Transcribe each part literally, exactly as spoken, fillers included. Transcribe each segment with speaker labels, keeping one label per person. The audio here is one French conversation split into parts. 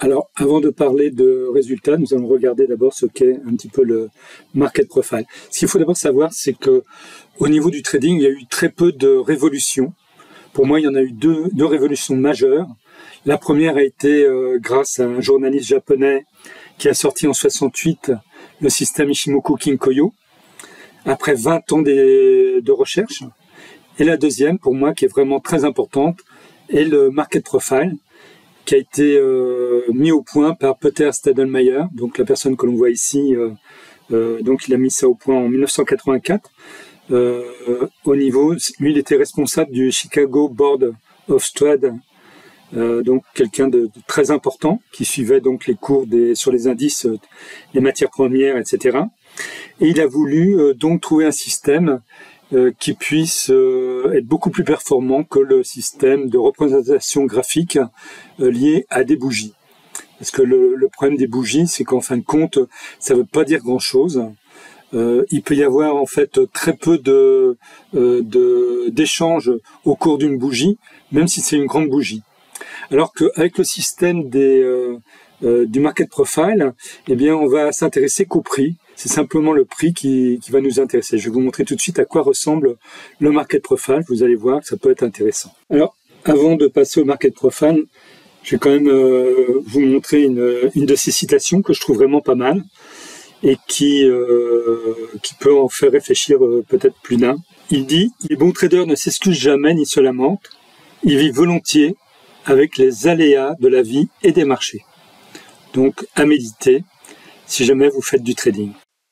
Speaker 1: Alors, avant de parler de résultats, nous allons regarder d'abord ce qu'est un petit peu le market profile. Ce qu'il faut d'abord savoir, c'est que au niveau du trading, il y a eu très peu de révolutions. Pour moi, il y en a eu deux, deux révolutions majeures. La première a été euh, grâce à un journaliste japonais qui a sorti en soixante-huit le système Ishimoku Kinkoyo, après vingt ans de, de recherche. Et la deuxième, pour moi, qui est vraiment très importante, est le market profile, qui a été euh, mis au point par Peter Stadelmayer, donc la personne que l'on voit ici. Euh, euh, donc il a mis ça au point en mille neuf cent quatre-vingt-quatre. Euh, au niveau, lui, il était responsable du Chicago Board of Trade, euh, donc quelqu'un de, de très important qui suivait donc les cours des, sur les indices, euh, les matières premières, et cetera. Et il a voulu euh, donc trouver un système euh, qui puisse euh, être beaucoup plus performant que le système de représentation graphique euh, lié à des bougies. Parce que le, le problème des bougies, c'est qu'en fin de compte, ça ne veut pas dire grand-chose. Euh, il peut y avoir en fait très peu de, euh, de d'échanges au cours d'une bougie, même si c'est une grande bougie. Alors qu'avec le système des, euh, euh, du market profile, eh bien, on va s'intéresser qu'au prix. C'est simplement le prix qui, qui va nous intéresser. Je vais vous montrer tout de suite à quoi ressemble le market profile. Vous allez voir que ça peut être intéressant. Alors, avant de passer au market profile, je vais quand même euh, vous montrer une, une de ces citations que je trouve vraiment pas mal et qui, euh, qui peut en faire réfléchir euh, peut-être plus d'un. Il dit « Les bons traders ne s'excusent jamais ni se lamentent. Ils vivent volontiers avec les aléas de la vie et des marchés. » Donc, à méditer si jamais vous faites du trading.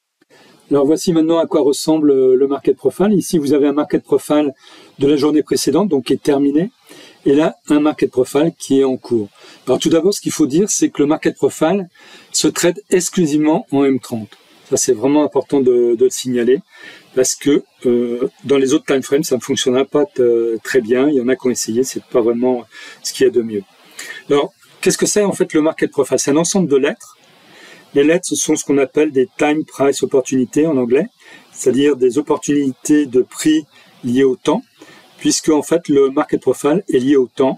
Speaker 1: Alors, voici maintenant à quoi ressemble le market profile. Ici, vous avez un market profile de la journée précédente, donc qui est terminé. Et là, un market profile qui est en cours. Alors tout d'abord, ce qu'il faut dire, c'est que le market profile se traite exclusivement en M trente. Ça, c'est vraiment important de, de le signaler, parce que euh, dans les autres time frames, ça ne fonctionnera pas très bien. Il y en a qui ont essayé, c'est pas vraiment ce qu'il y a de mieux. Alors, qu'est-ce que c'est en fait le market profile? C'est un ensemble de lettres. Les lettres, ce sont ce qu'on appelle des time price opportunités en anglais, c'est-à-dire des opportunités de prix liées au temps, puisque en fait le market profile est lié au temps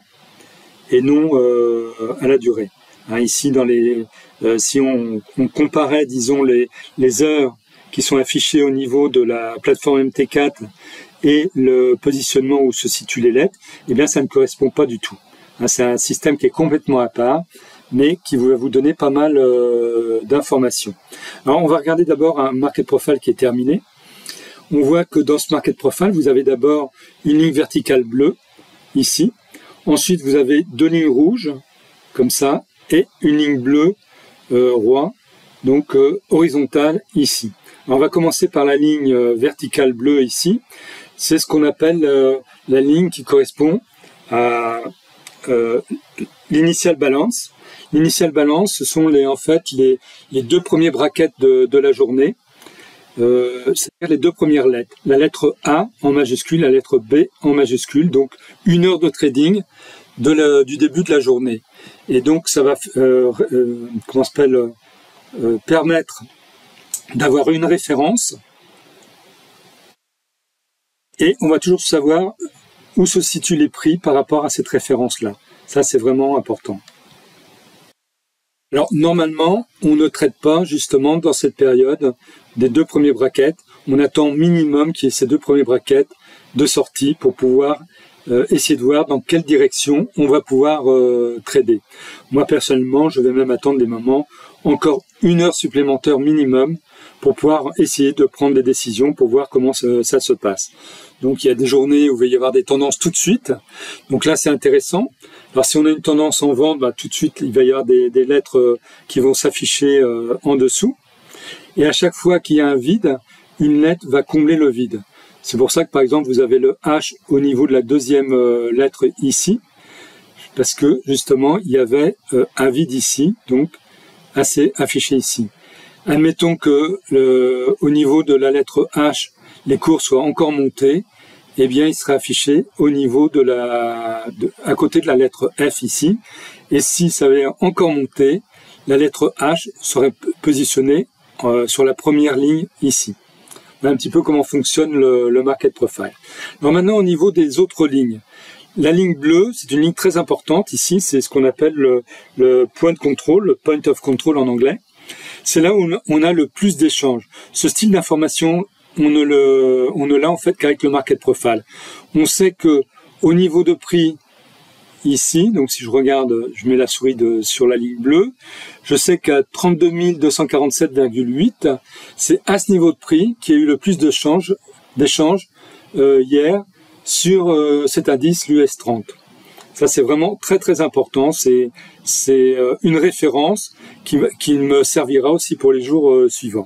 Speaker 1: et non euh, à la durée. Hein, ici, dans les, euh, si on, on comparait, disons, les, les heures qui sont affichées au niveau de la plateforme M T quatre et le positionnement où se situent les lettres, eh bien, ça ne correspond pas du tout. Hein, c'est un système qui est complètement à part, mais qui va vous donner pas mal euh, d'informations. Alors, on va regarder d'abord un market profile qui est terminé. On voit que dans ce market profile, vous avez d'abord une ligne verticale bleue, ici. Ensuite, vous avez deux lignes rouges, comme ça, et une ligne bleue euh, roi, donc euh, horizontale, ici. Alors, on va commencer par la ligne euh, verticale bleue, ici. C'est ce qu'on appelle euh, la ligne qui correspond à euh, l'initial balance. L'initial balance, ce sont les, en fait les, les deux premiers brackets de, de la journée. Euh, c'est-à-dire les deux premières lettres. La lettre A en majuscule, la lettre B en majuscule. Donc, une heure de trading de la, du début de la journée. Et donc, ça va euh, euh, comment s'appelle, euh, permettre d'avoir une référence. Et on va toujours savoir où se situent les prix par rapport à cette référence-là. Ça, c'est vraiment important. Alors, normalement, on ne traite pas, justement, dans cette période, des deux premiers brackets. On attend minimum qu'il y ait ces deux premiers brackets de sortie pour pouvoir euh, essayer de voir dans quelle direction on va pouvoir euh, trader. Moi, personnellement, je vais même attendre des moments, encore une heure supplémentaire minimum, pour pouvoir essayer de prendre des décisions, pour voir comment ça, ça se passe. Donc, il y a des journées où il va y avoir des tendances tout de suite. Donc là, c'est intéressant. Alors, si on a une tendance en vente, bah, tout de suite, il va y avoir des, des lettres euh, qui vont s'afficher euh, en dessous. Et à chaque fois qu'il y a un vide, une lettre va combler le vide. C'est pour ça que, par exemple, vous avez le H au niveau de la deuxième euh, lettre ici, parce que, justement, il y avait euh, un vide ici, donc assez affiché ici. Admettons que le, au niveau de la lettre H, les cours soient encore montés, eh bien, il sera affiché au niveau de la, de, à côté de la lettre F ici. Et si ça avait encore monté, la lettre H serait positionnée euh, sur la première ligne ici. Voilà un petit peu comment fonctionne le, le market profile. Alors maintenant, au niveau des autres lignes. La ligne bleue, c'est une ligne très importante ici, c'est ce qu'on appelle le, le point de contrôle, le point of control en anglais. C'est là où on a le plus d'échanges. Ce style d'information, on ne le, on ne l'a en fait qu'avec le market profile. On sait que au niveau de prix ici, donc si je regarde, je mets la souris de, sur la ligne bleue, je sais qu'à trente-deux mille deux cent quarante-sept virgule huit, c'est à ce niveau de prix qu'il y a eu le plus d'échanges d'échanges euh, hier sur euh, cet indice l'U S trente. Ça, c'est vraiment très très important. C'est c'est euh, une référence qui, qui me servira aussi pour les jours euh, suivants.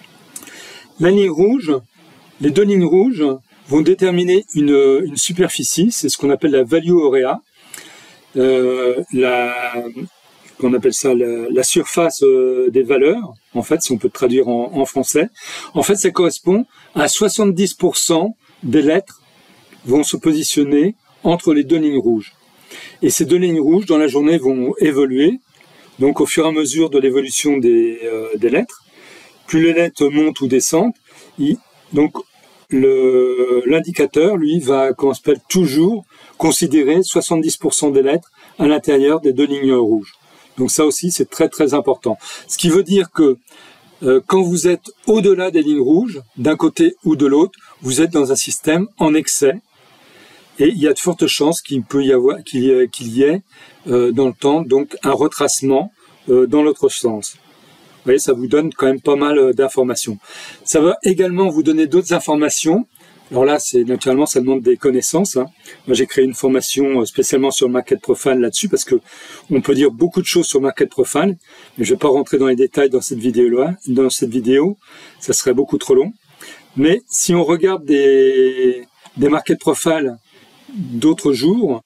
Speaker 1: La ligne rouge, les deux lignes rouges vont déterminer une, une superficie. C'est ce qu'on appelle la value area. Euh, la qu'on appelle ça la, la surface euh, des valeurs. En fait, si on peut traduire en, en français, en fait, ça correspond à soixante-dix pour cent des lettres vont se positionner entre les deux lignes rouges. Et ces deux lignes rouges, dans la journée, vont évoluer, donc au fur et à mesure de l'évolution des, euh, des lettres. Plus les lettres montent ou descendent, il, donc l'indicateur, lui, va, comment ça s'appelle, toujours considérer soixante-dix pour cent des lettres à l'intérieur des deux lignes rouges. Donc ça aussi, c'est très très important. Ce qui veut dire que euh, quand vous êtes au-delà des lignes rouges, d'un côté ou de l'autre, vous êtes dans un système en excès. Et il y a de fortes chances qu'il peut y avoir, qu'il y ait, qu'il y ait euh, dans le temps donc un retracement euh, dans l'autre sens. Vous voyez, ça vous donne quand même pas mal d'informations. Ça va également vous donner d'autres informations. Alors là, c'est naturellement, ça demande des connaissances. Hein. Moi, j'ai créé une formation spécialement sur le market profile là-dessus parce que on peut dire beaucoup de choses sur market profile, mais je vais pas rentrer dans les détails dans cette vidéo-là. Dans cette vidéo, ça serait beaucoup trop long. Mais si on regarde des des market profiles d'autres jours,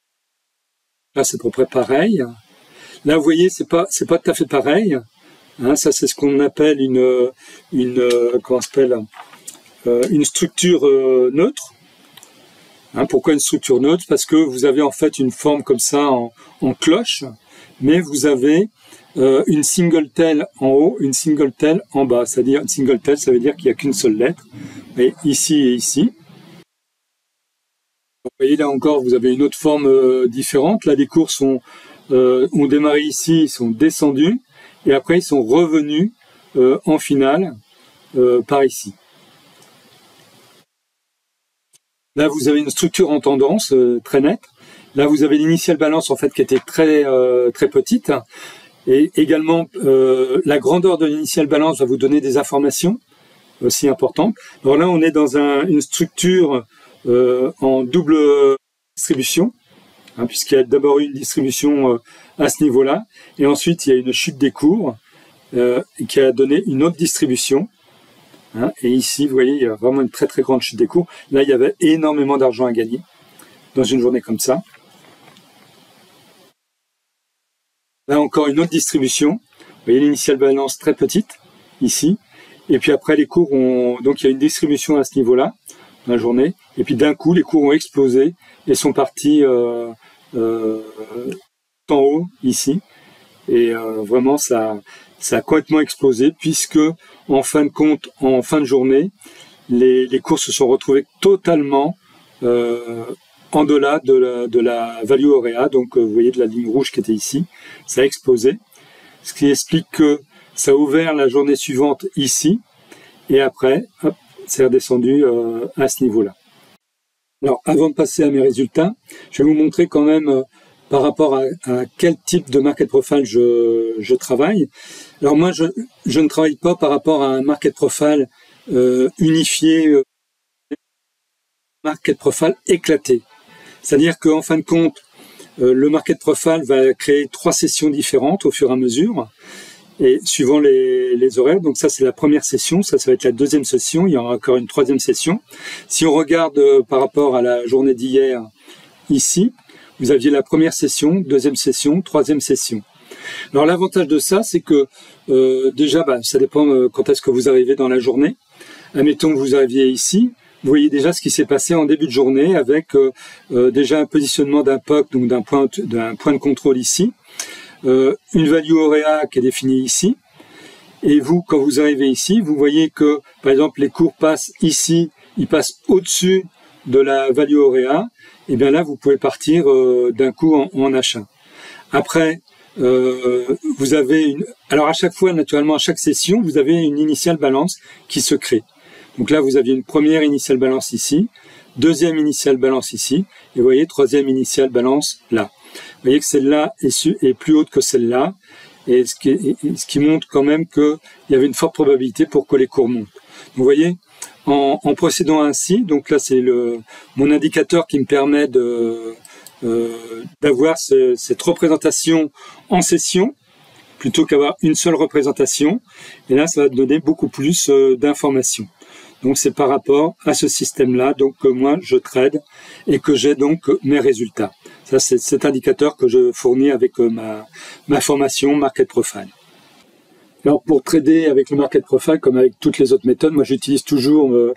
Speaker 1: là c'est à peu près pareil. Là vous voyez c'est pas c'est pas tout à fait pareil. Hein, ça c'est ce qu'on appelle une une comment ça s'appelle euh, une structure euh, neutre. Hein, pourquoi une structure neutre? Parce que vous avez en fait une forme comme ça en, en cloche, mais vous avez euh, une single tail en haut, une single tail en bas. C'est-à-dire une single tail, ça veut dire qu'il n'y a qu'une seule lettre. Et ici et ici. Vous voyez là encore, vous avez une autre forme euh, différente. Là, les cours sont, euh, ont démarré ici, ils sont descendus, et après ils sont revenus euh, en finale euh, par ici. Là, vous avez une structure en tendance euh, très nette. Là, vous avez l'initial balance en fait qui était très euh, très petite, et également euh, la grandeur de l'initial balance va vous donner des informations aussi importantes. Alors là, on est dans un, une structure Euh, en double distribution, hein, puisqu'il y a d'abord eu une distribution euh, à ce niveau-là, et ensuite il y a une chute des cours euh, qui a donné une autre distribution. Hein, et ici, vous voyez, il y a vraiment une très très grande chute des cours. Là, il y avait énormément d'argent à gagner dans une journée comme ça. Là encore une autre distribution. Vous voyez l'initial balance très petite ici, et puis après les cours ont donc il y a une distribution à ce niveau-là. La journée, et puis d'un coup les cours ont explosé et sont partis euh, euh, en haut ici, et euh, vraiment ça, ça a complètement explosé puisque en fin de compte, en fin de journée, les, les cours se sont retrouvés totalement euh, en delà de la, de la value area, donc euh, vous voyez de la ligne rouge qui était ici, ça a explosé, ce qui explique que ça a ouvert la journée suivante ici, et après, hop, c'est redescendu euh, à ce niveau-là. Alors, avant de passer à mes résultats, je vais vous montrer quand même euh, par rapport à, à quel type de market profile je, je travaille. Alors moi, je, je ne travaille pas par rapport à un market profile euh, unifié, euh, market profile éclaté. C'est-à-dire qu'en fin de compte, euh, le market profile va créer trois sessions différentes au fur et à mesure, et suivant les, les horaires. Donc ça, c'est la première session, ça, ça va être la deuxième session, il y aura encore une troisième session. Si on regarde euh, par rapport à la journée d'hier, ici, vous aviez la première session, deuxième session, troisième session. Alors l'avantage de ça, c'est que euh, déjà, bah, ça dépend euh, quand est-ce que vous arrivez dans la journée. Admettons que vous arriviez ici, vous voyez déjà ce qui s'est passé en début de journée avec euh, euh, déjà un positionnement d'un P O C, donc d'un point, d'un point de contrôle ici. Euh, une value area qui est définie ici, et vous, quand vous arrivez ici, vous voyez que, par exemple, les cours passent ici, ils passent au-dessus de la value area, et bien là, vous pouvez partir euh, d'un coup en, en achat. Après, euh, vous avez une... Alors à chaque fois, naturellement, à chaque session, vous avez une initial balance qui se crée. Donc là, vous aviez une première initial balance ici, deuxième initial balance ici, et vous voyez, troisième initial balance là. Vous voyez que celle-là est, est plus haute que celle-là, et ce qui, ce qui montre quand même qu'il y avait une forte probabilité pour que les cours montent. Donc, vous voyez, en, en procédant ainsi, donc là c'est le mon indicateur qui me permet de euh, d'avoir ce, cette représentation en session, plutôt qu'avoir une seule représentation, et là ça va donner beaucoup plus euh, d'informations. Donc c'est par rapport à ce système-là donc que moi je trade et que j'ai donc mes résultats. Ça c'est cet indicateur que je fournis avec ma, ma formation Market Profile. Alors pour trader avec le Market Profile, comme avec toutes les autres méthodes, moi j'utilise toujours euh,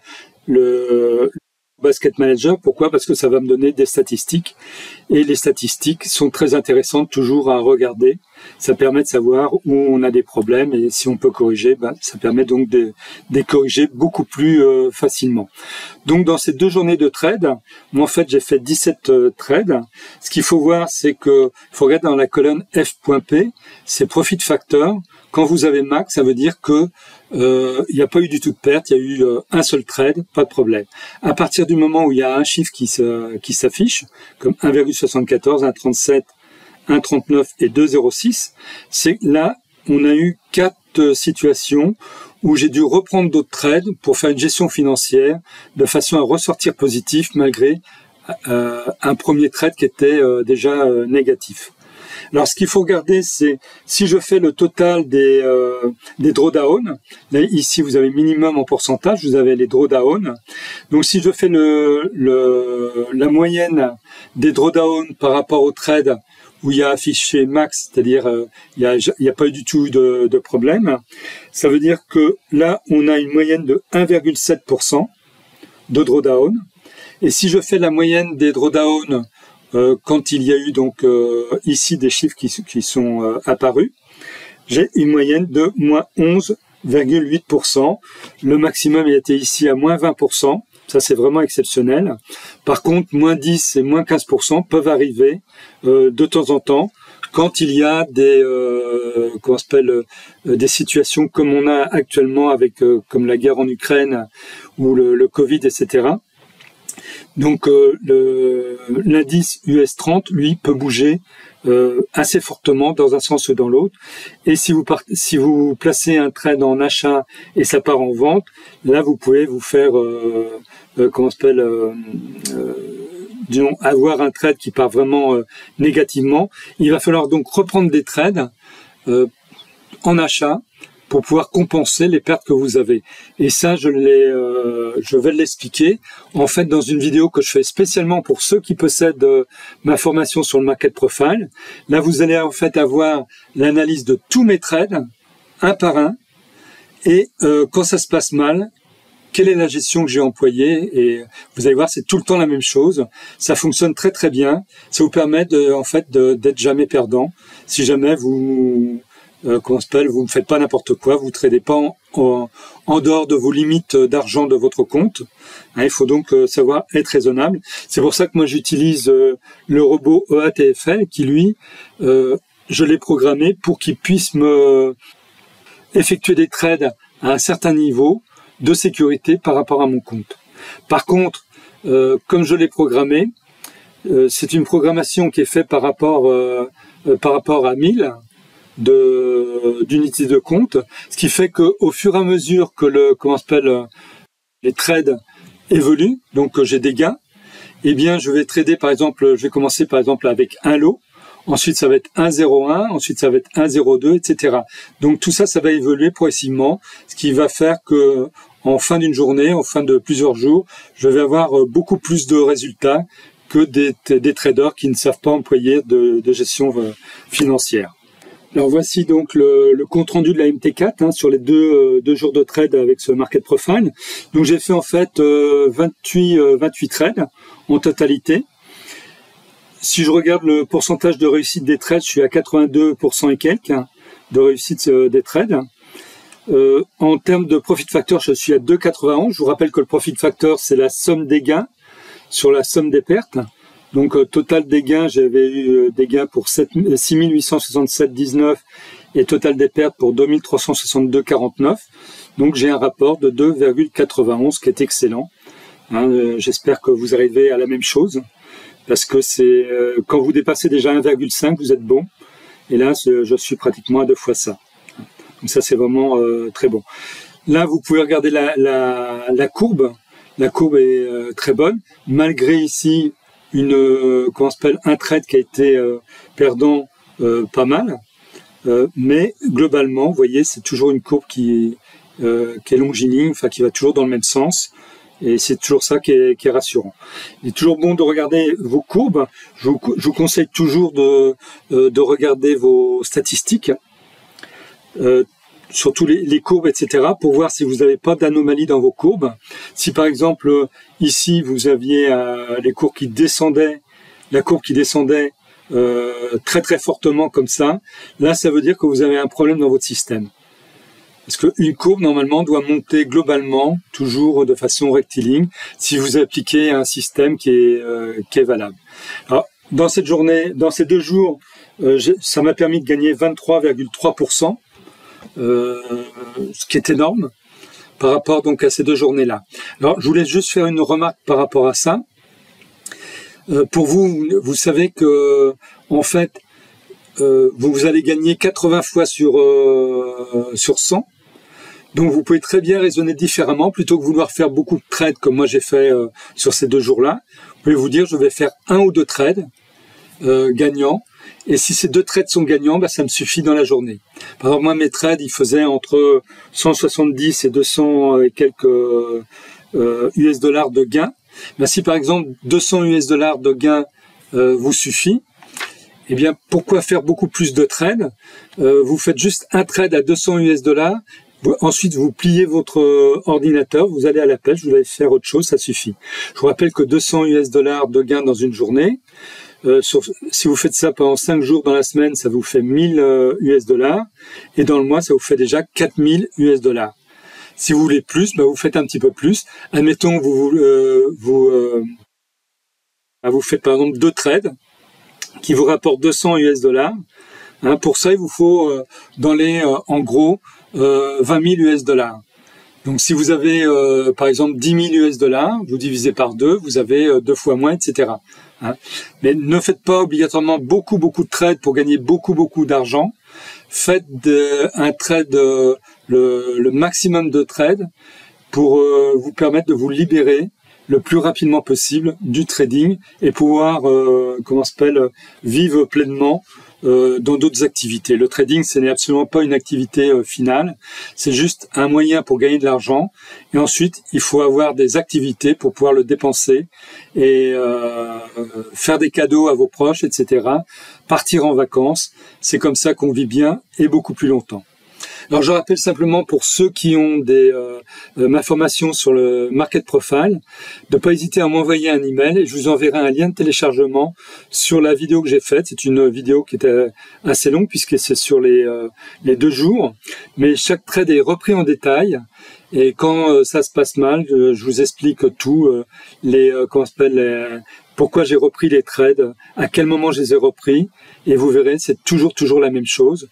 Speaker 1: le Basket Manager. Pourquoi? Parce que ça va me donner des statistiques et les statistiques sont très intéressantes toujours à regarder. Ça permet de savoir où on a des problèmes et si on peut corriger, ben, ça permet donc de, de les corriger beaucoup plus euh, facilement. Donc dans ces deux journées de trade, moi en fait j'ai fait dix-sept euh, trades. Ce qu'il faut voir, c'est que faut regarder dans la colonne F point P, c'est Profit Factor. Quand vous avez max, ça veut dire que euh, il n'y a pas eu du tout de perte, il y a eu euh, un seul trade, pas de problème. À partir du moment où il y a un chiffre qui se, qui s'affiche, comme un virgule soixante-quatorze, un virgule trente-sept, un virgule trente-neuf et deux virgule zéro six, c'est là on a eu quatre euh, situations où j'ai dû reprendre d'autres trades pour faire une gestion financière de façon à ressortir positif malgré euh, un premier trade qui était euh, déjà euh, négatif. Alors, ce qu'il faut regarder, c'est si je fais le total des euh, des drawdowns. Là, ici, vous avez minimum en pourcentage. Vous avez les drawdowns. Donc, si je fais le le la moyenne des drawdowns par rapport au trade où il y a affiché max, c'est-à-dire euh, il y a il y a pas eu du tout de, de problème, ça veut dire que là, on a une moyenne de un virgule sept pour cent de drawdown. Et si je fais la moyenne des drawdowns Euh, quand il y a eu donc euh, ici des chiffres qui, qui sont euh, apparus, j'ai une moyenne de moins onze virgule huit pour cent. Le maximum il était ici à moins vingt pour cent. Ça, c'est vraiment exceptionnel. Par contre, moins dix et moins quinze pour cent peuvent arriver euh, de temps en temps quand il y a des, euh, comment on s'appelle, euh, des situations comme on a actuellement avec euh, comme la guerre en Ukraine ou le, le Covid, et cetera. Donc euh, l'indice U S trente, lui, peut bouger euh, assez fortement dans un sens ou dans l'autre. Et si vous, part, si vous placez un trade en achat et ça part en vente, là, vous pouvez vous faire, euh, euh, comment on s'appelle, euh, euh, disons, avoir un trade qui part vraiment euh, négativement. Il va falloir donc reprendre des trades euh, en achat pour pouvoir compenser les pertes que vous avez. Et ça, je, l'ai, euh, je vais l'expliquer, en fait, dans une vidéo que je fais spécialement pour ceux qui possèdent euh, ma formation sur le Market Profile. Là, vous allez en fait avoir l'analyse de tous mes trades, un par un, et euh, quand ça se passe mal, quelle est la gestion que j'ai employée, et vous allez voir, c'est tout le temps la même chose. Ça fonctionne très très bien. Ça vous permet de, en fait, de, d'être jamais perdant. Si jamais vous... Euh, comment on s'appelle, vous ne faites pas n'importe quoi, vous ne tradez pas en, en, en dehors de vos limites d'argent de votre compte. Hein, il faut donc euh, savoir être raisonnable. C'est pour ça que moi j'utilise euh, le robot E A T F L qui lui, euh, je l'ai programmé pour qu'il puisse me effectuer des trades à un certain niveau de sécurité par rapport à mon compte. Par contre, euh, comme je l'ai programmé, euh, c'est une programmation qui est faite par rapport euh, euh, par rapport à mille de d'unités de compte, ce qui fait que au fur et à mesure que le comment s'appelle les trades évoluent, donc que j'ai des gains, eh bien je vais trader par exemple, je vais commencer par exemple avec un lot, ensuite ça va être un zéro un, ensuite ça va être un zéro deux, et cetera. Donc tout ça, ça va évoluer progressivement, ce qui va faire que en fin d'une journée, en fin de plusieurs jours, je vais avoir beaucoup plus de résultats que des, des traders qui ne savent pas employer de, de gestion financière. Alors voici donc le, le compte rendu de la M T quatre hein, sur les deux, euh, deux jours de trade avec ce Market Profile. Donc j'ai fait en fait euh, vingt-huit, euh, vingt-huit trades en totalité. Si je regarde le pourcentage de réussite des trades, je suis à quatre-vingt-deux pour cent et quelques hein, de réussite euh, des trades. Euh, en termes de profit factor, je suis à deux virgule quatre-vingt-onze. Je vous rappelle que le profit factor, c'est la somme des gains sur la somme des pertes. Donc euh, total des gains, j'avais eu euh, des gains pour six mille huit cent soixante-sept virgule dix-neuf et total des pertes pour deux mille trois cent soixante-deux virgule quarante-neuf. Donc j'ai un rapport de deux virgule quatre-vingt-onze qui est excellent. Hein, euh, j'espère que vous arrivez à la même chose, parce que c'est euh, quand vous dépassez déjà un virgule cinq, vous êtes bon. Et là, je suis pratiquement à deux fois ça. Donc ça, c'est vraiment euh, très bon. Là, vous pouvez regarder la, la, la courbe. La courbe est euh, très bonne, malgré ici une euh, comment on s'appelle un trade qui a été euh, perdant euh, pas mal. Euh, mais globalement, vous voyez, c'est toujours une courbe qui, euh, qui est longiligne, enfin qui va toujours dans le même sens. Et c'est toujours ça qui est, qui est rassurant. Il est toujours bon de regarder vos courbes. Je vous, je vous conseille toujours de, euh, de regarder vos statistiques, euh, surtout les, les courbes, et cetera, pour voir si vous n'avez pas d'anomalie dans vos courbes. Si par exemple, ici, vous aviez euh, les courbes qui descendaient, la courbe qui descendait euh, très très fortement comme ça, là, ça veut dire que vous avez un problème dans votre système. Parce qu'une courbe, normalement, doit monter globalement, toujours de façon rectiligne, si vous appliquez un système qui est, euh, qui est valable. Alors, dans cette journée, dans ces deux jours, euh, ça m'a permis de gagner vingt-trois virgule trois pour cent, euh, ce qui est énorme, par rapport donc à ces deux journées-là. Alors, je voulais juste faire une remarque par rapport à ça. Euh, pour vous, vous savez que, en fait, Euh, vous, vous allez gagner quatre-vingts fois sur, euh, sur cent. Donc vous pouvez très bien raisonner différemment. Plutôt que vouloir faire beaucoup de trades comme moi j'ai fait euh, sur ces deux jours-là, vous pouvez vous dire je vais faire un ou deux trades euh, gagnants. Et si ces deux trades sont gagnants, bah, ça me suffit dans la journée. Par exemple, moi mes trades, ils faisaient entre cent soixante-dix et deux cents et quelques euh, U S dollars de gains. Bah, si par exemple deux cents U S dollars de gains euh, vous suffit, eh bien, pourquoi faire beaucoup plus de trades? euh, Vous faites juste un trade à deux cents U S dollars. Ensuite, vous pliez votre ordinateur, vous allez à la pêche, vous allez faire autre chose, ça suffit. Je vous rappelle que deux cents U S dollars de gains dans une journée, euh, sauf, si vous faites ça pendant cinq jours dans la semaine, ça vous fait mille U S dollars. Et dans le mois, ça vous fait déjà quatre mille U S dollars. Si vous voulez plus, bah, vous faites un petit peu plus. Admettons que vous, euh, vous, euh, vous faites par exemple deux trades qui vous rapporte deux cents U S dollars. Hein, pour ça, il vous faut euh, dans les, euh, en gros, euh, vingt mille U S dollars. Donc, si vous avez, euh, par exemple, dix mille U S dollars, vous divisez par deux, vous avez euh, deux fois moins, et cetera. Hein. Mais ne faites pas obligatoirement beaucoup, beaucoup de trades pour gagner beaucoup, beaucoup d'argent. Faites de, un trade, euh, le, le maximum de trades pour euh, vous permettre de vous libérer le plus rapidement possible du trading et pouvoir, euh, comment s'appelle, vivre pleinement euh, dans d'autres activités. Le trading, ce n'est absolument pas une activité euh, finale, c'est juste un moyen pour gagner de l'argent. Et ensuite, il faut avoir des activités pour pouvoir le dépenser et euh, faire des cadeaux à vos proches, et cetera. Partir en vacances, c'est comme ça qu'on vit bien et beaucoup plus longtemps. Alors je rappelle simplement pour ceux qui ont des euh, euh, ma formation sur le Market Profile, de ne pas hésiter à m'envoyer un email et je vous enverrai un lien de téléchargement sur la vidéo que j'ai faite. C'est une vidéo qui était assez longue puisque c'est sur les, euh, les deux jours, mais chaque trade est repris en détail. Et quand euh, ça se passe mal, je, je vous explique tout, euh, les, euh, comment on s'appelle, les, pourquoi j'ai repris les trades, à quel moment je les ai repris, et vous verrez, c'est toujours toujours la même chose.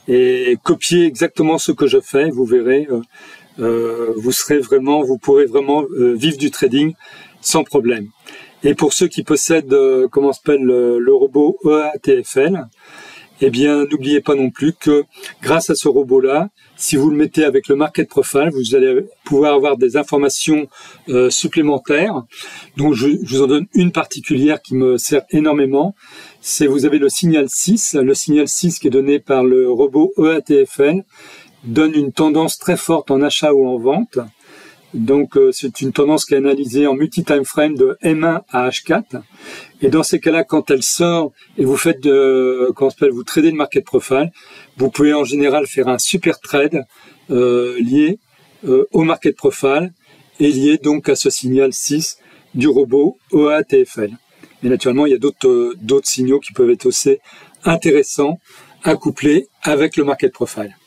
Speaker 1: Et copiez exactement ce que je fais, vous verrez, euh, euh, vous serez vraiment, vous pourrez vraiment euh, vivre du trading sans problème. Et pour ceux qui possèdent, euh, comment s'appelle le, le robot E A T F L, eh bien, n'oubliez pas non plus que grâce à ce robot-là, si vous le mettez avec le Market Profile, vous allez pouvoir avoir des informations euh, supplémentaires. Donc, je, je vous en donne une particulière qui me sert énormément. C'est vous avez le signal six. Le signal six qui est donné par le robot E A T F L donne une tendance très forte en achat ou en vente. Donc, euh, c'est une tendance qui est analysée en multi-time frame de M un à H quatre. Et dans ces cas-là, quand elle sort et vous faites de, comment s'appelle, vous tradez le Market Profile, vous pouvez en général faire un super trade euh, lié euh, au Market Profile et lié donc à ce signal six du robot E A T F L. Mais naturellement, il y a d'autres euh, d'autres signaux qui peuvent être aussi intéressants à coupler avec le Market Profile.